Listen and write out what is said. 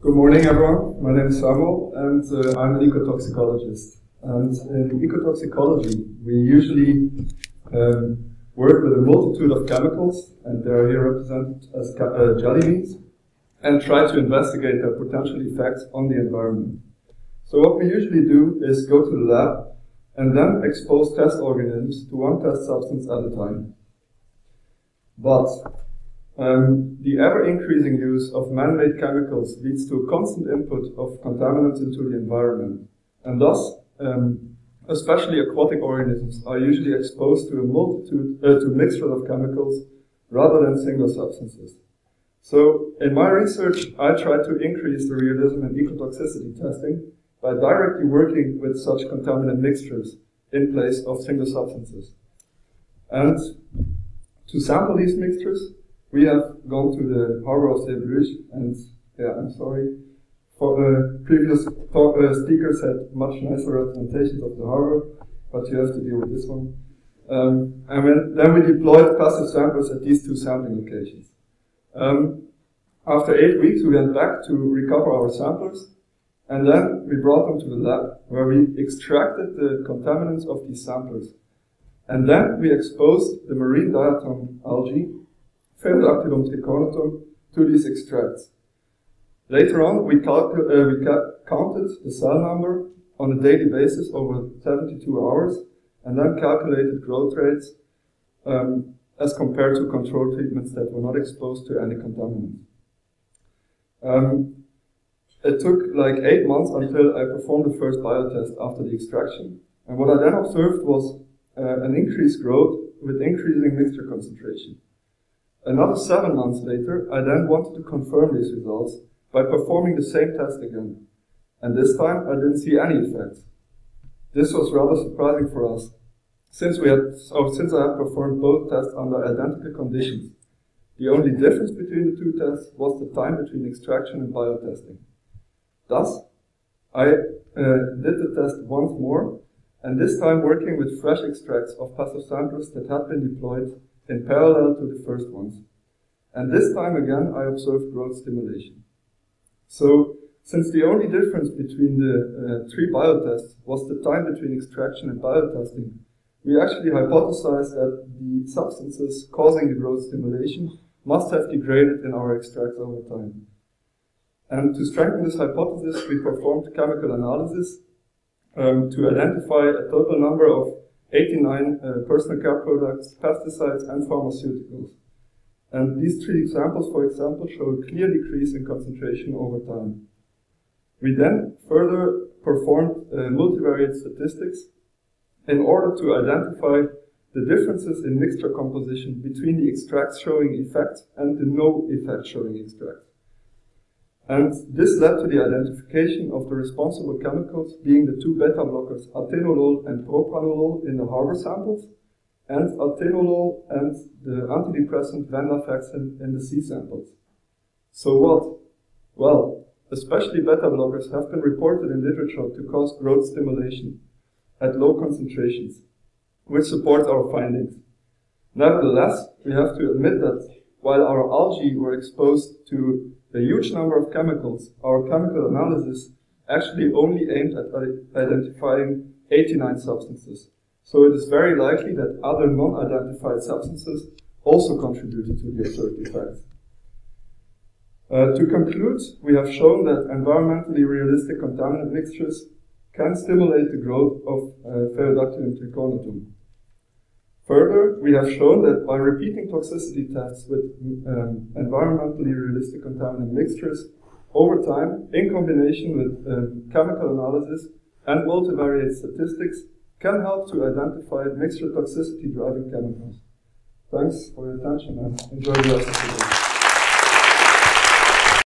Good morning, everyone. My name is Samuel, and I'm an ecotoxicologist. And in ecotoxicology, we usually work with a multitude of chemicals, and they are here represented as jelly beans, and try to investigate their potential effects on the environment. So what we usually do is go to the lab and then expose test organisms to one test substance at a time. But the ever-increasing use of man-made chemicals leads to a constant input of contaminants into the environment, and thus, especially aquatic organisms are usually exposed to a mixture of chemicals rather than single substances. So, in my research, I try to increase the realism in ecotoxicity testing by directly working with such contaminant mixtures in place of single substances. And to sample these mixtures, we have gone to the harbor of Zeebrugge, and I'm sorry, for previous speakers had much nicer representations of the harbor, but you have to deal with this one. Then we deployed passive samplers at these two sampling locations. After 8 weeks, we went back to recover our samplers, and then we brought them to the lab, where we extracted the contaminants of these samplers. And then we exposed the marine diatom algae, Phaeodactylum trichonatum, to these extracts. Later on, we counted the cell number on a daily basis over 72 hours, and then calculated growth rates as compared to control treatments that were not exposed to any contaminants. It took like 8 months until I performed the first biotest after the extraction. And what I then observed was an increased growth with increasing mixture concentration. Another 7 months later, I then wanted to confirm these results by performing the same test again. And this time, I didn't see any effects. This was rather surprising for us, since I had performed both tests under identical conditions. The only difference between the two tests was the time between extraction and biotesting. Thus, I did the test once more, and this time working with fresh extracts of passive samplers that had been deployed in parallel to the first ones. And this time again, I observed growth stimulation. So, since the only difference between the 3 biotests was the time between extraction and biotesting, we actually hypothesized that the substances causing the growth stimulation must have degraded in our extracts over time. And to strengthen this hypothesis, we performed chemical analysis to identify a total number of 89 personal care products, pesticides, and pharmaceuticals. And these 3 examples, for example, show a clear decrease in concentration over time. We then further performed multivariate statistics in order to identify the differences in mixture composition between the extracts showing effect and the no effect showing extracts. And this led to the identification of the responsible chemicals being the 2 beta blockers, atenolol and propranolol in the harbor samples, and atenolol and the antidepressant venlafaxine in the sea samples. So what? Well, especially beta blockers have been reported in literature to cause growth stimulation at low concentrations, which supports our findings. Nevertheless, we have to admit that while our algae were exposed to a huge number of chemicals, our chemical analysis actually only aimed at identifying 89 substances. So it is very likely that other non-identified substances also contributed to the observed effects. To conclude, we have shown that environmentally realistic contaminant mixtures can stimulate the growth of Phaeodactylum trichonatum. Further, we have shown that by repeating toxicity tests with environmentally realistic contaminant mixtures over time, in combination with chemical analysis and multivariate statistics, can help to identify mixture toxicity driving chemicals. Thanks for your attention and enjoy the rest of the day.